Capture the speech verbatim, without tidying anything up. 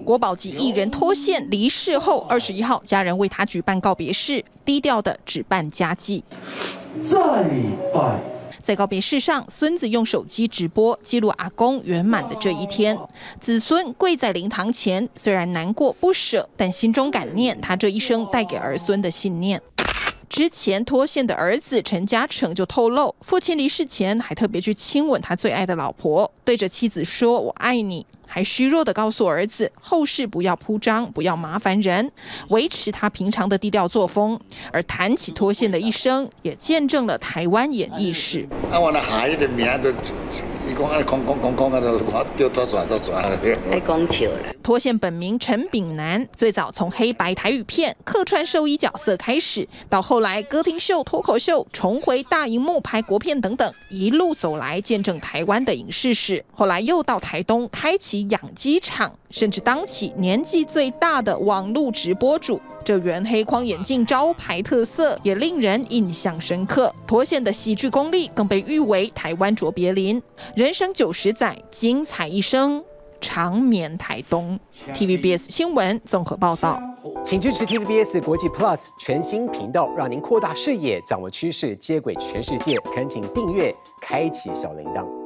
国宝级艺人脱线离世后，二十一号家人为他举办告别式，低调的只办家祭。 再拜。 在告别式上，孙子用手机直播记录阿公圆满的这一天。子孙跪在灵堂前，虽然难过不舍，但心中感念他这一生带给儿孙的信念。之前脱线的儿子陈嘉诚就透露，父亲离世前还特别去亲吻他最爱的老婆，对着妻子说“我爱你”，还虚弱地告诉儿子后事不要铺张，不要麻烦人，维持他平常的低调作风。而谈起脱线的一生，也见证了台湾演艺史。 啊，我那下伊的名都，伊讲安尼空空空空啊，都叫多转多转了。 太讲笑了。 脱线本名陈炳南，最早从黑白台语片客串兽医角色开始，到后来歌厅秀、脱口秀，重回大荧幕拍国片等等，一路走来见证台湾的影视史。后来又到台东开启养鸡场，甚至当起年纪最大的网络直播主。这圆黑框眼镜招牌特色也令人印象深刻。脱线的喜剧功力更被誉为台湾卓别林。人生九十载，精彩一生。长眠台东 ，T V B S 新闻综合报道。 请支持 T V B S 国际 Plus 全新频道，让您扩大视野，掌握趋势，接轨全世界。恳请订阅，开启小铃铛。